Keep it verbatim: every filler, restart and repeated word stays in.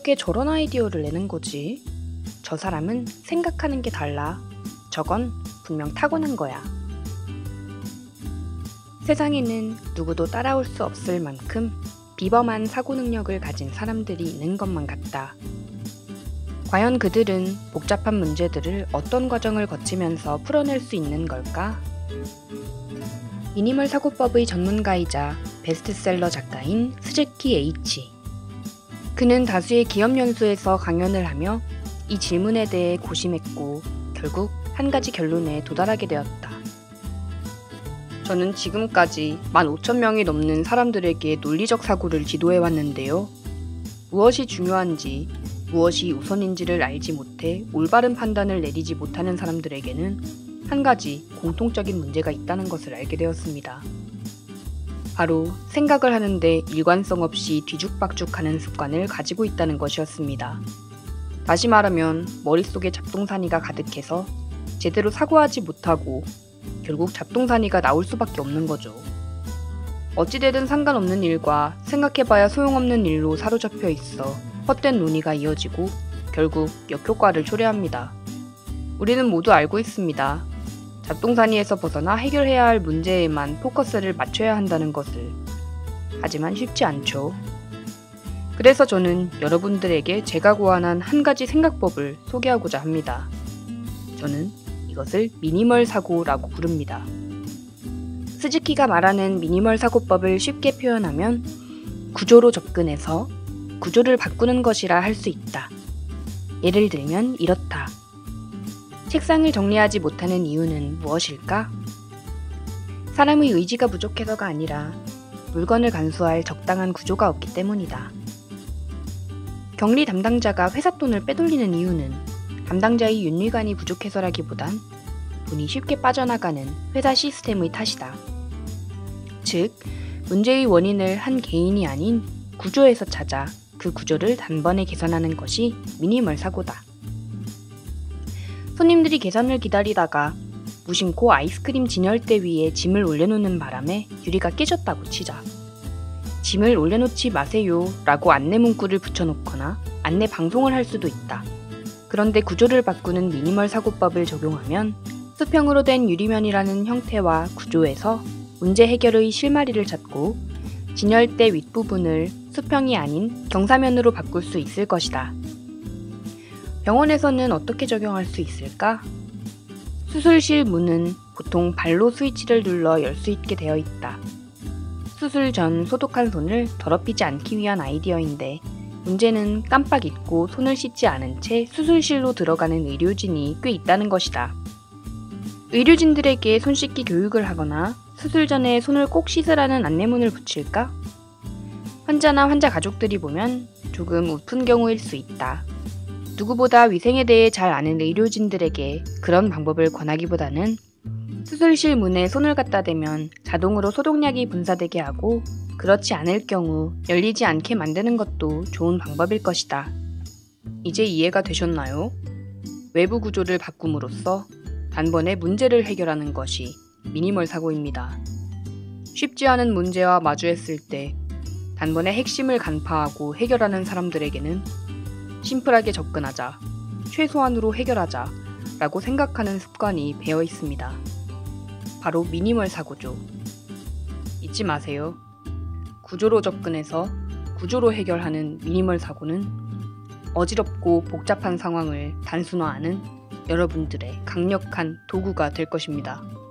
어떻게 저런 아이디어를 내는 거지? 저 사람은 생각하는 게 달라. 저건 분명 타고난 거야. 세상에는 누구도 따라올 수 없을 만큼 비범한 사고 능력을 가진 사람들이 있는 것만 같다. 과연 그들은 복잡한 문제들을 어떤 과정을 거치면서 풀어낼 수 있는 걸까? 미니멀 사고법의 전문가이자 베스트셀러 작가인 스즈키 H. 그는 다수의 기업 연수에서 강연을 하며 이 질문에 대해 고심했고 결국 한 가지 결론에 도달하게 되었다. 저는 지금까지 만 오천 명이 넘는 사람들에게 논리적 사고를 지도해왔는데요. 무엇이 중요한지, 무엇이 우선인지를 알지 못해 올바른 판단을 내리지 못하는 사람들에게는 한 가지 공통적인 문제가 있다는 것을 알게 되었습니다. 바로 생각을 하는데 일관성 없이 뒤죽박죽하는 습관을 가지고 있다는 것이었습니다. 다시 말하면 머릿속에 잡동사니가 가득해서 제대로 사고하지 못하고 결국 잡동사니가 나올 수밖에 없는 거죠. 어찌되든 상관없는 일과 생각해봐야 소용없는 일로 사로잡혀 있어 헛된 논의가 이어지고 결국 역효과를 초래합니다. 우리는 모두 알고 있습니다. 잡동사니에서 벗어나 해결해야 할 문제에만 포커스를 맞춰야 한다는 것을. 하지만 쉽지 않죠. 그래서 저는 여러분들에게 제가 고안한 한 가지 생각법을 소개하고자 합니다. 저는 이것을 미니멀 사고라고 부릅니다. 스즈키가 말하는 미니멀 사고법을 쉽게 표현하면 구조로 접근해서 구조를 바꾸는 것이라 할 수 있다. 예를 들면 이렇다. 책상을 정리하지 못하는 이유는 무엇일까? 사람의 의지가 부족해서가 아니라 물건을 간수할 적당한 구조가 없기 때문이다. 격리 담당자가 회사 돈을 빼돌리는 이유는 담당자의 윤리관이 부족해서라기보단 돈이 쉽게 빠져나가는 회사 시스템의 탓이다. 즉, 문제의 원인을 한 개인이 아닌 구조에서 찾아 그 구조를 단번에 개선하는 것이 미니멀 사고다. 손님들이 계산을 기다리다가 무심코 아이스크림 진열대 위에 짐을 올려놓는 바람에 유리가 깨졌다고 치자. 짐을 올려놓지 마세요 라고 안내 문구를 붙여놓거나 안내 방송을 할 수도 있다. 그런데 구조를 바꾸는 미니멀 사고법을 적용하면 수평으로 된 유리면이라는 형태와 구조에서 문제 해결의 실마리를 찾고 진열대 윗부분을 수평이 아닌 경사면으로 바꿀 수 있을 것이다. 병원에서는 어떻게 적용할 수 있을까? 수술실 문은 보통 발로 스위치를 눌러 열 수 있게 되어 있다. 수술 전 소독한 손을 더럽히지 않기 위한 아이디어인데 문제는 깜빡 잊고 손을 씻지 않은 채 수술실로 들어가는 의료진이 꽤 있다는 것이다. 의료진들에게 손 씻기 교육을 하거나 수술 전에 손을 꼭 씻으라는 안내문을 붙일까? 환자나 환자 가족들이 보면 조금 웃픈 경우일 수 있다. 누구보다 위생에 대해 잘 아는 의료진들에게 그런 방법을 권하기보다는 수술실 문에 손을 갖다 대면 자동으로 소독약이 분사되게 하고 그렇지 않을 경우 열리지 않게 만드는 것도 좋은 방법일 것이다. 이제 이해가 되셨나요? 외부 구조를 바꿈으로써 단번에 문제를 해결하는 것이 미니멀 사고입니다. 쉽지 않은 문제와 마주했을 때 단번에 핵심을 간파하고 해결하는 사람들에게는 심플하게 접근하자, 최소한으로 해결하자 라고 생각하는 습관이 배어 있습니다. 바로 미니멀 사고죠. 잊지 마세요. 구조로 접근해서 구조로 해결하는 미니멀 사고는 어지럽고 복잡한 상황을 단순화하는 여러분들의 강력한 도구가 될 것입니다.